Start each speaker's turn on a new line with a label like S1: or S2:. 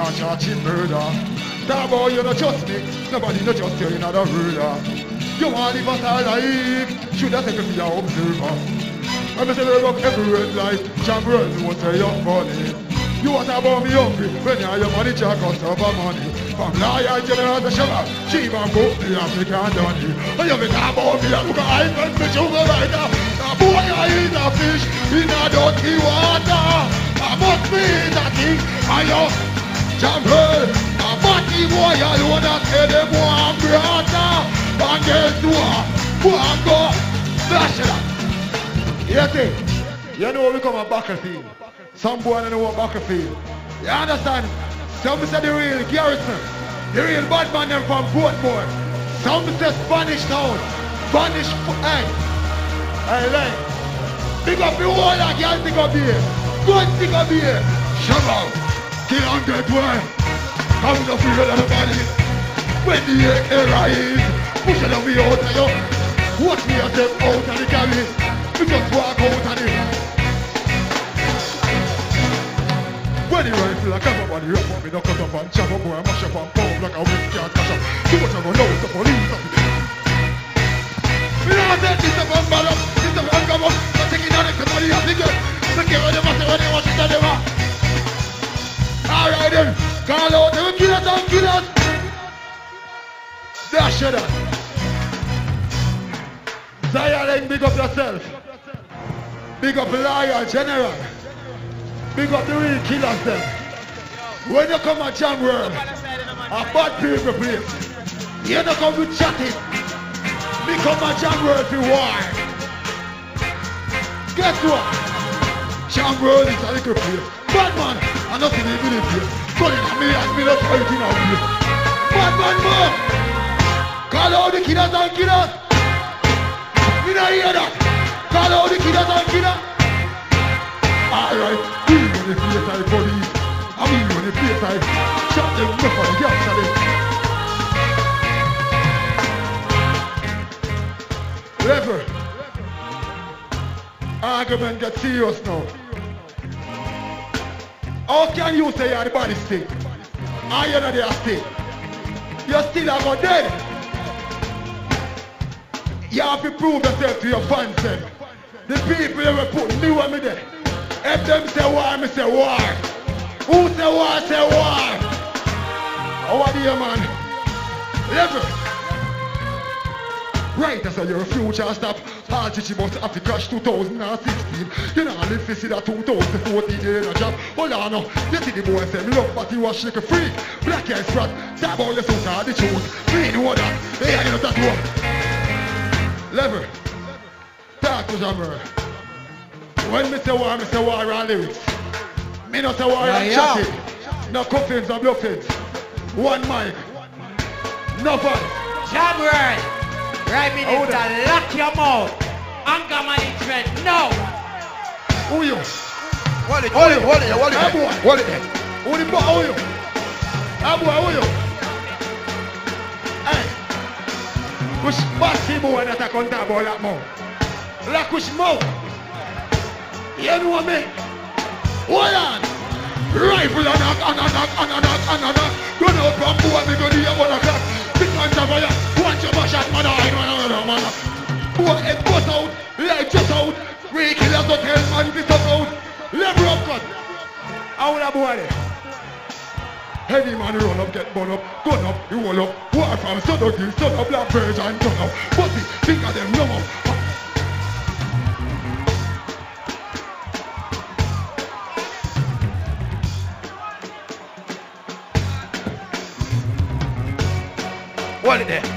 S1: can't charge him murder. That boy, you don't trust me. Nobody not just you, another ruler. You want to live a star life. Should I take me an observer? I'm a celebrate of every red light. Champion won't say you're funny. You want to about me hungry when you're your money jack cost over money. From liar general to shabba, she even book the African donny. And you think about me, I look at I went to sugar right now. The boy I eat a fish in a dirty water. I must be that thing, I know. Champion, a body boy alone that said them one brother. And guess what? One go, flash it up. You see, you know we come a battlefield. Some boy don't know what battlefield. You understand? Some say the real Garrison, the real bad man them from Portmore. Some say Spanish town, Spanish hey. Hey, like, big up the whole of girl, big up here. Good big up here. Shut up. Kill on that way. Come to feel everybody. When the air rise, push it away out of you. Watch me as them out of the carry. We just walk out of it. When the rifle like everybody up on me, don't cut up and chop up, boy, mash up and bomb like a whip can't catch up. Too much of a load, the police up. We don't say this up and bad up, this up and come up. Not taking on everybody up, nigga. Look at what they must have when they watch it, they want. Alright then, call out them killers and killers. Dash it up. Zion, big up yourself. Big up Liar General. Big up the real killers them. When you come at Jam World, a bad people place. You don't come with chatting. Me come at Jam World for war. Guess what? Jam World is a little place. Bad man, I'm not in the village place. Calling at me and me not fighting out here. Bad man, man. Call out the killers and killers. You don't hear that? Call out the killers and killers. Alright, we run the place like police. And we run the place like shot them up on the gas of them. Level. Argument get serious now. How can you say you're the body stick? And you're not there stick? You still are going dead. You have to prove yourself to your fans then. The people that were putting me on me there. If them say war, me say war. Who say war, say war. How are you, man? Level. Right, that's how your future stop. All Chichi must have to crash 2016. You know, live to see that 2014 you in a job. Hold on now. You see the boy say, me love but he was shake a freak. Black hair sprat. That boy you so hard the truth. Me know that. Hey, I know that one. Level. Talk to Jammer. When me say war on lyrics. Me not say war on chatting. No cuffings or bluffings. One mic. No fun.
S2: Jammer. Right Minister, lock your mouth. Anger management, no.
S1: Who you?
S3: Hold it.
S1: Who the boy? Who you? Boy, who you? Hey. Which bossy boy that I can't talk about that mouth? Like which mouth? You know me? Hold on. Rifle and knock. Run out from boy, me go to your 1 o'clock. Big man to fire. Watch your shot, man. Boy, it goes out. Light just out. 3 killers don't tell man this up out. Level up cut. How that boy there? Heavy man run up, get burn up. Gun up, you roll up. War from Southern Hill, son of Black Birds and turn up. Pussy, think of them numb up.
S3: Hold it there.